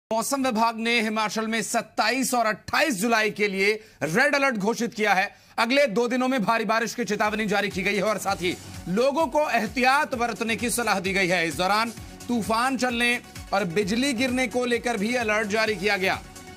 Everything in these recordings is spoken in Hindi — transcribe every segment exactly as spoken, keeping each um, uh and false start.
मौसम विभाग ने हिमाचल में सत्ताईस और अट्ठाईस जुलाई के लिए रेड अलर्ट घोषित किया है। अगले दो दिनों में भारी बारिश की चेतावनी जारी की गई है और साथ ही लोगों को एहतियात बरतने की सलाह दी गई है। इस दौरान तूफान चलने और बिजली गिरने को लेकर भी अलर्ट जारी किया गया।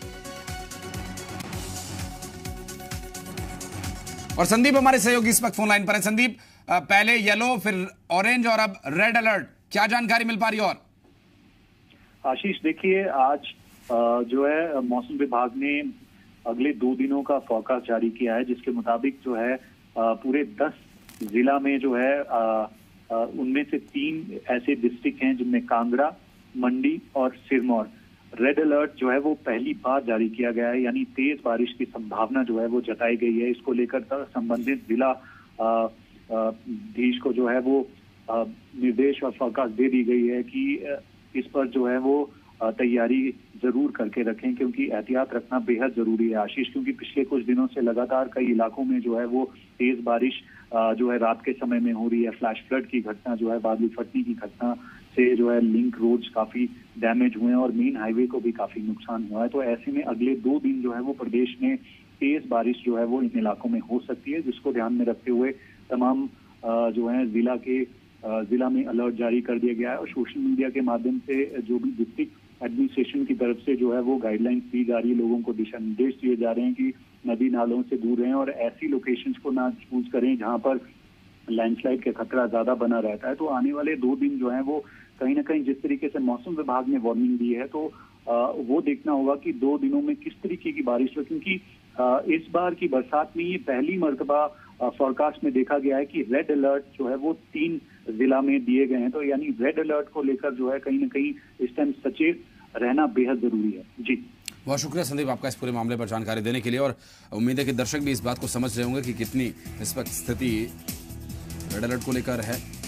और संदीप हमारे सहयोगी इस वक्त फोन लाइन पर है। संदीप, पहले येलो फिर ऑरेंज और अब रेड अलर्ट, क्या जानकारी मिल पा रही है? और आशीष, देखिए आज जो है मौसम विभाग ने अगले दो दिनों का फोरकास्ट जारी किया है, जिसके मुताबिक जो है पूरे दस जिला में जो है उनमें से तीन ऐसे डिस्ट्रिक्ट हैं जिनमें कांगड़ा, मंडी और सिरमौर रेड अलर्ट जो है वो पहली बार जारी किया गया है। यानी तेज बारिश की संभावना जो है वो जताई गई है। इसको लेकर संबंधित जिला धीश को जो है वो निर्देश और फोरकास्ट दे दी गई है कि इस पर जो है वो तैयारी जरूर करके रखें, क्योंकि एहतियात रखना बेहद जरूरी है आशीष। क्योंकि पिछले कुछ दिनों से लगातार कई इलाकों में जो है वो तेज बारिश जो है रात के समय में हो रही है। फ्लैश फ्लड की घटना जो है, बादल फटने की घटना से जो है लिंक रोड्स काफी डैमेज हुए हैं और मेन हाईवे को भी काफी नुकसान हुआ है। तो ऐसे में अगले दो दिन जो है वो प्रदेश में तेज बारिश जो है वो इन इलाकों में हो सकती है, जिसको ध्यान में रखते हुए तमाम जो है जिला के जिला में अलर्ट जारी कर दिया गया है। और सोशल मीडिया के माध्यम से जो भी डिस्ट्रिक्ट एडमिनिस्ट्रेशन की तरफ से जो है वो गाइडलाइंस दी जा रही है, लोगों को दिशा निर्देश दिए जा रहे हैं कि नदी नालों से दूर रहें और ऐसी लोकेशंस को ना चूज करें जहां पर लैंडस्लाइड का खतरा ज्यादा बना रहता है। तो आने वाले दो दिन जो है वो कहीं ना कहीं जिस तरीके से मौसम विभाग ने वार्निंग दी है, तो वो देखना होगा कि दो दिनों में किस तरीके की बारिश हो। क्योंकि इस बार की बरसात में ये पहली मर्तबा फोरकास्ट में देखा गया है कि रेड अलर्ट जो है वो तीन जिला में दिए गए हैं। तो यानी रेड अलर्ट को लेकर जो है कहीं ना कहीं इस टाइम सचेत रहना बेहद जरूरी है। जी, बहुत शुक्रिया संदीप आपका इस पूरे मामले पर जानकारी देने के लिए। और उम्मीद है कि दर्शक भी इस बात को समझ रहे होंगे कि कितनी इस वक्त स्थिति रेड अलर्ट को लेकर है।